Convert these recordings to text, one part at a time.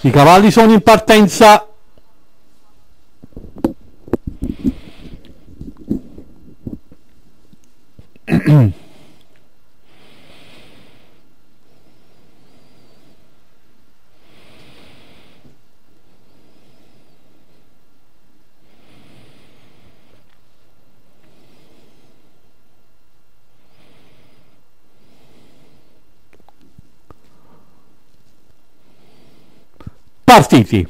I cavalli sono in partenza. Partiti.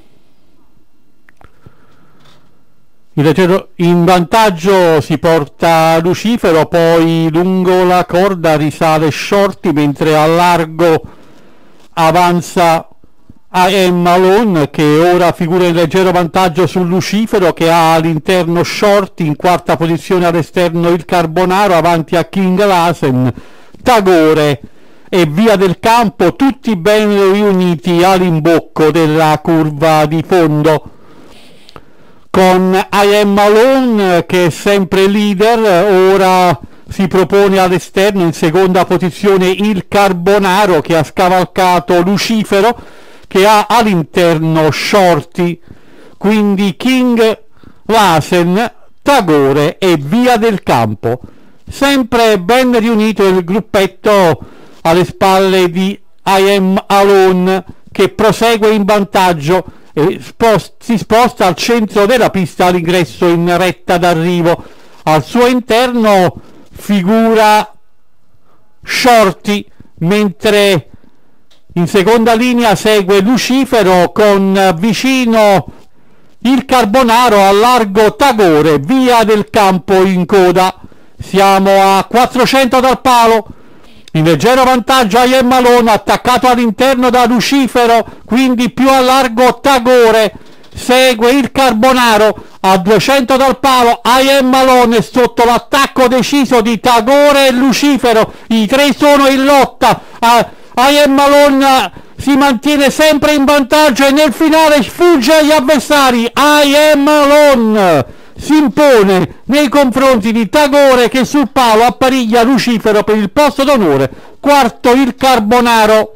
In vantaggio si porta Lucifero, poi lungo la corda risale Shorty, mentre a largo avanza I Am Alone, che ora figura in leggero vantaggio su Lucifero, che ha all'interno Shorty, in quarta posizione all'esterno il Carbonaro, avanti a King Lasen, Tagore e Via del Campo, tutti ben riuniti all'imbocco della curva di fondo, con I Am Alone che è sempre leader. Ora si propone all'esterno in seconda posizione il Carbonaro, che ha scavalcato Lucifero, che ha all'interno Shorty, quindi King Lasen, Tagore e Via del Campo, sempre ben riunito il gruppetto alle spalle di I Am Alone, che prosegue in vantaggio e si sposta al centro della pista all'ingresso in retta d'arrivo. Al suo interno figura Shorty, mentre in seconda linea segue Lucifero, con vicino il Carbonaro, a largo Tagore, Via del Campo in coda. Siamo a 400 dal palo. In leggero vantaggio I Am Alone, attaccato all'interno da Lucifero, quindi più a largo Tagore, segue il Carbonaro a 200 dal palo. I Am Alone sotto l'attacco deciso di Tagore e Lucifero, i tre sono in lotta. I Am Alone si mantiene sempre in vantaggio e nel finale sfugge agli avversari. I Am Alone si impone nei confronti di Tagore, che sul palo appariglia Lucifero per il posto d'onore. Quarto il Carbonaro.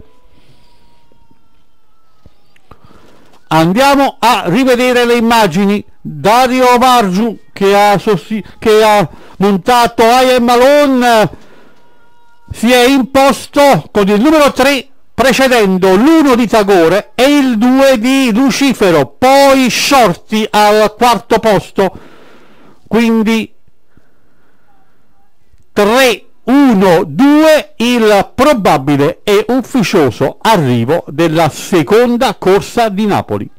Andiamo a rivedere le immagini. Dario Vargiu, che ha montato I Am Alone, si è imposto con il numero 3, precedendo l'1 di Tagore e il 2 di Lucifero, poi Shorty al quarto posto. Quindi 3, 1, 2 il probabile e ufficioso arrivo della seconda corsa di Napoli.